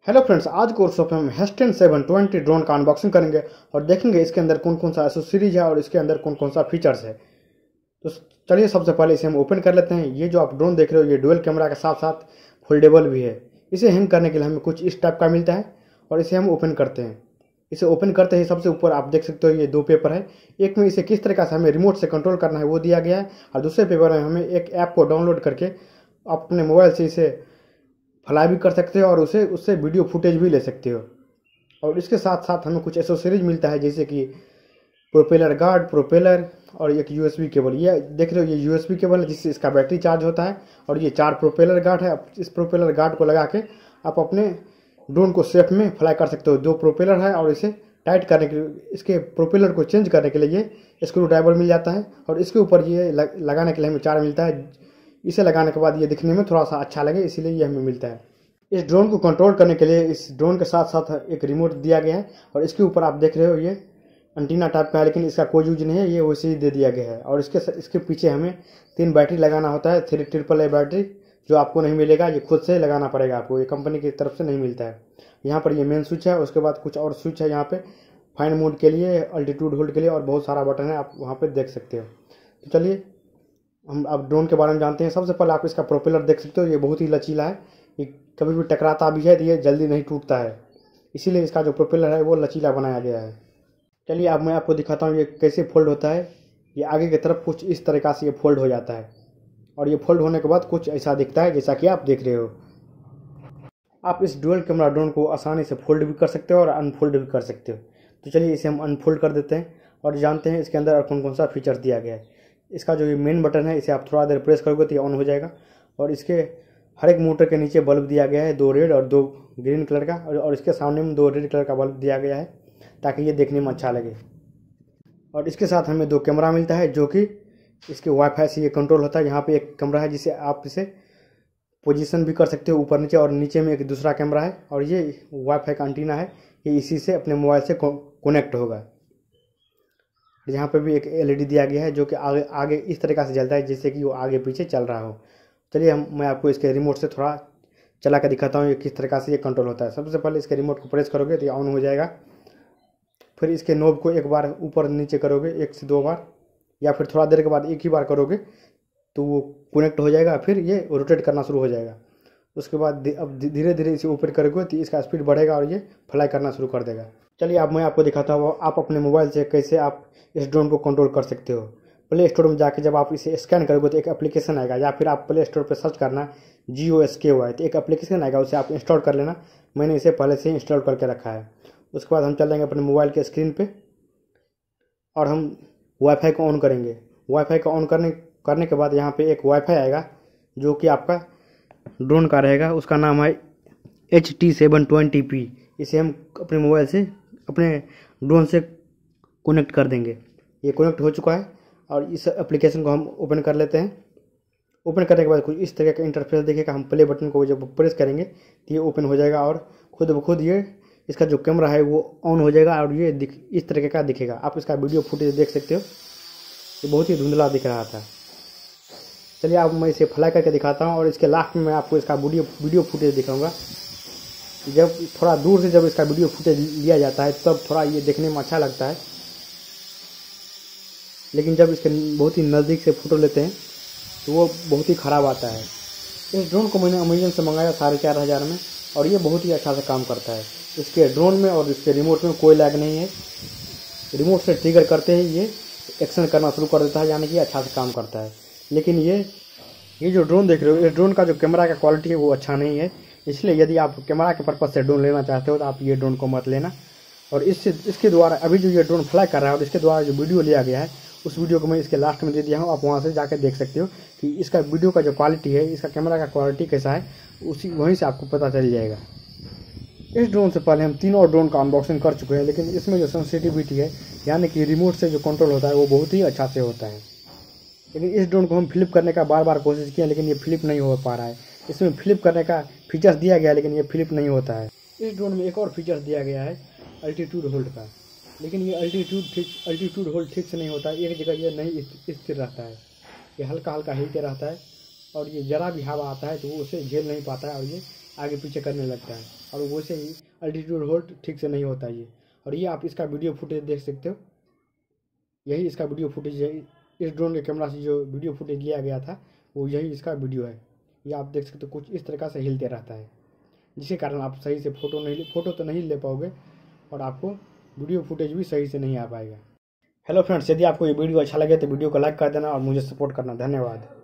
Hello friends, आज course of हम हेस्टन 720 ड्रोन का अनबॉक्सिंग करेंगे और देखेंगे इसके अंदर कौन कौन सा एसेसरीज है और इसके अंदर कौन कौन सा फीचर्स है। तो चलिए सबसे पहले इसे हम ओपन कर लेते हैं। ये जो आप ड्रोन देख रहे हो ये डुअल कैमरा के साथ साथ फोल्डेबल भी है। इसे हैंग करने के लिए हमें कुछ इस टाइप का मिलता है और इसे हम ओपन करते हैं। इसे ओपन करते ही सबसे ऊपर आप देख सकते हो ये दो पेपर है। एक में इसे किस तरीके से हमें रिमोट से कंट्रोल करना है वो दिया गया है और दूसरे पेपर में हमें एक ऐप को डाउनलोड करके आप अपने मोबाइल से इसे फ्लाई भी कर सकते हो और उससे वीडियो फुटेज भी ले सकते हो। और इसके साथ साथ हमें कुछ एसेसरीज मिलता है जैसे कि प्रोपेलर गार्ड, प्रोपेलर और एक यूएसबी केबल। ये देख रहे हो ये यूएसबी केबल है जिससे इसका बैटरी चार्ज होता है और ये 4 प्रोपेलर गार्ड है। इस प्रोपेलर गार्ड को लगा के आप अपने ड्रोन को सेफ में फ्लाई कर सकते हो। 2 प्रोपेलर है और इसे टाइट करने के लिए, इसके प्रोपेलर को चेंज करने के लिए ये स्क्रू ड्राइवर मिल जाता है और इसके ऊपर ये लगाने के लिए हमें 4 मिलता है। इसे लगाने के बाद ये दिखने में थोड़ा सा अच्छा लगे इसीलिए ये हमें मिलता है। इस ड्रोन को कंट्रोल करने के लिए इस ड्रोन के साथ साथ एक रिमोट दिया गया है और इसके ऊपर आप देख रहे हो ये एंटीना टाइप का है, लेकिन इसका कोई यूज नहीं है, ये वैसे ही दे दिया गया है। और इसके पीछे हमें 3 बैटरी लगाना होता है, 3 AAA बैटरी, जो आपको नहीं मिलेगा, ये खुद से लगाना पड़ेगा आपको, ये कंपनी की तरफ से नहीं मिलता है। यहाँ पर ये मेन स्विच है, उसके बाद कुछ और स्विच है यहाँ पे फाइन मोड के लिए, अल्टीट्यूड होल्ड के लिए और बहुत सारा बटन है, आप वहाँ पर देख सकते हो। तो चलिए हम अब ड्रोन के बारे में जानते हैं। सबसे पहले आप इसका प्रोपेलर देख सकते हो, ये बहुत ही लचीला है, ये कभी भी टकराता भी है तो ये जल्दी नहीं टूटता है, इसीलिए इसका जो प्रोपेलर है वो लचीला बनाया गया है। चलिए अब मैं आपको दिखाता हूँ ये कैसे फोल्ड होता है। ये आगे की तरफ कुछ इस तरीक़ा से ये फोल्ड हो जाता है और ये फोल्ड होने के बाद कुछ ऐसा दिखता है जैसा कि आप देख रहे हो। आप इस डुअल कैमरा ड्रोन को आसानी से फोल्ड भी कर सकते हो और अनफोल्ड भी कर सकते हो। तो चलिए इसे हम अनफोल्ड कर देते हैं और जानते हैं इसके अंदर और कौन कौन सा फीचर्स दिया गया है। इसका जो ये मेन बटन है इसे आप थोड़ा देर प्रेस करोगे तो ये ऑन हो जाएगा और इसके हर एक मोटर के नीचे बल्ब दिया गया है, 2 रेड और 2 ग्रीन कलर का, और इसके सामने में 2 रेड कलर का बल्ब दिया गया है ताकि ये देखने में अच्छा लगे। और इसके साथ हमें 2 कैमरा मिलता है जो कि इसके वाईफाई से ये कंट्रोल होता है। यहाँ पे एक कैमरा है जिसे आप इसे पोजीशन भी कर सकते हो ऊपर नीचे, और नीचे में एक दूसरा कैमरा है और ये वाईफाई का एंटीना है, ये इसी से अपने मोबाइल से कनेक्ट होगा। यहाँ पे भी एक LED दिया गया है जो कि आगे इस तरीक़ा से जलता है जैसे कि वो आगे पीछे चल रहा हो। चलिए मैं आपको इसके रिमोट से थोड़ा चला कर दिखाता हूँ ये किस तरीक़ा से ये कंट्रोल होता है। सबसे पहले इसके रिमोट को प्रेस करोगे तो ये ऑन हो जाएगा। फिर इसके नोब को एक बार ऊपर नीचे करोगे 1 से 2 बार, या फिर थोड़ा देर के बाद एक ही बार करोगे तो वो कनेक्ट हो जाएगा, फिर ये रोटेट करना शुरू हो जाएगा। उसके बाद अब धीरे धीरे इसे ऊपर करोगे तो इसका स्पीड बढ़ेगा और ये फ्लाई करना शुरू कर देगा। चलिए अब मैं आपको दिखाता हूँ आप अपने मोबाइल से कैसे आप इस ड्रोन को कंट्रोल कर सकते हो। प्ले स्टोर में जाके जब आप इसे स्कैन करोगे तो एक एप्लीकेशन आएगा, या फिर आप प्ले स्टोर पर सर्च करना GOSKY, तो एक एप्लीकेशन आएगा, उसे आप इंस्टॉल कर लेना। मैंने इसे पहले से इंस्टॉल करके रखा है। उसके बाद हम चल जाएंगे अपने मोबाइल के स्क्रीन पे और हम वाईफाई को ऑन करेंगे। वाईफाई को ऑन करने के बाद यहाँ पे एक वाईफाई आएगा जो कि आपका ड्रोन का रहेगा, उसका नाम है HT720P। इसे हम अपने मोबाइल से अपने ड्रोन से कनेक्ट कर देंगे। ये कनेक्ट हो चुका है और इस एप्लीकेशन को हम ओपन कर लेते हैं। ओपन करने के बाद कुछ इस तरह का इंटरफेस देखेगा। हम प्ले बटन को जब प्रेस करेंगे तो ये ओपन हो जाएगा और खुद ब खुद ये इसका जो कैमरा है वो ऑन हो जाएगा और ये इस तरीके का दिखेगा। आप इसका वीडियो फुटेज देख सकते हो, ये बहुत ही धुंधला दिख रहा था। चलिए अब मैं इसे फ्लाई करके दिखाता हूँ और इसके लास्ट में मैं आपको इसका वीडियो फुटेज दिखाऊंगा। जब थोड़ा दूर से जब इसका वीडियो फुटेज लिया जाता है तब थोड़ा ये देखने में अच्छा लगता है, लेकिन जब इसके बहुत ही नज़दीक से फ़ोटो लेते हैं तो वो बहुत ही ख़राब आता है। इस ड्रोन को मैंने अमेजन से मंगाया 4500 में और ये बहुत ही अच्छा से काम करता है। इसके ड्रोन में और इसके रिमोट में कोई लैग नहीं है। रिमोट से ट्रिगर करते ही ये एक्शन करना शुरू कर देता है, यानी कि अच्छा से काम करता है। लेकिन ये जो ड्रोन देख रहे हो, इस ड्रोन का जो कैमरा का क्वालिटी है वो अच्छा नहीं है, इसलिए यदि आप कैमरा के पर्पज़ से ड्रोन लेना चाहते हो तो आप ये ड्रोन को मत लेना। और इसके द्वारा अभी जो ये ड्रोन फ्लाई कर रहा है और इसके द्वारा जो वीडियो लिया गया है उस वीडियो को मैं इसके लास्ट में दे दिया हूँ, आप वहाँ से जाकर देख सकते हो कि इसका वीडियो का जो क्वालिटी है, इसका कैमरा का क्वालिटी कैसा है, वहीं से आपको पता चल जाएगा। इस ड्रोन से पहले हम 3 और ड्रोन का अनबॉक्सिंग कर चुके हैं, लेकिन इसमें जो सेंसिटिविटी है यानी कि रिमोट से जो कंट्रोल होता है वो बहुत ही अच्छा से होता है। लेकिन इस ड्रोन को हम फ्लिप करने का बार बार कोशिश किया, लेकिन ये फ्लिप नहीं हो पा रहा है। इसमें फ्लिप करने का फीचर्स दिया गया लेकिन ये फ्लिप नहीं होता है। इस ड्रोन में एक और फीचर्स दिया गया है अल्टीट्यूड होल्ड का, लेकिन ये अल्टीट्यूड होल्ड ठीक से नहीं होता है। एक जगह ये नहीं स्थिर रहता है, ये हल्का हल्का हिलते रहता है और ये ज़रा भी हवा आता है तो वो उसे झेल नहीं पाता है और ये आगे पीछे करने लगता है। और वैसे ही अल्टीट्यूड होल्ड ठीक से नहीं होता ये। और ये आप इसका वीडियो फुटेज देख सकते हो, यही इसका वीडियो फुटेज है। इस ड्रोन के कैमरा से जो वीडियो फुटेज लिया गया था वो यही इसका वीडियो है। ये आप देख सकते हो कुछ इस तरीक़ा से हिलते रहता है, जिसके कारण आप सही से फ़ोटो तो नहीं ले पाओगे और आपको वीडियो फुटेज भी सही से नहीं आ पाएगा। हेलो फ्रेंड्स, यदि आपको ये वीडियो अच्छा लगे तो वीडियो को लाइक कर देना और मुझे सपोर्ट करना। धन्यवाद।